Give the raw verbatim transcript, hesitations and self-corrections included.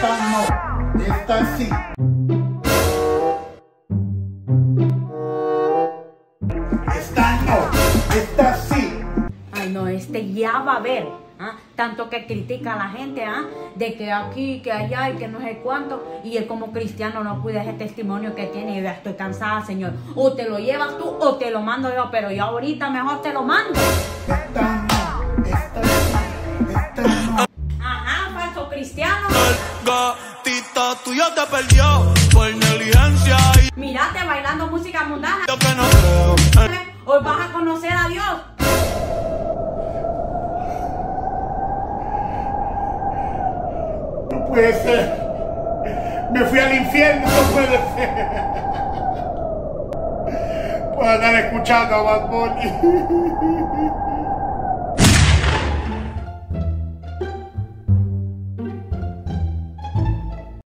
esta no, esta sí. Esta no, esta sí. Ay, no, este ya va a ver, ¿ah? Tanto que critica a la gente, ¿ah? De que aquí, que allá y que no sé cuánto. Y él como cristiano no cuida ese testimonio que tiene. Y ya estoy cansada, Señor. O te lo llevas tú o te lo mando yo. Pero yo ahorita mejor te lo mando. Esta no, esta sí, esta no. Ajá, falso cristiano. El gatito tuyo te perdió por negligencia y Mírate bailando música mundana. yo que no creo. Hoy vas a conocer a Dios. No puede ser. Me fui al infierno, no puede ser. Puedo andar escuchando a Bad Bunny.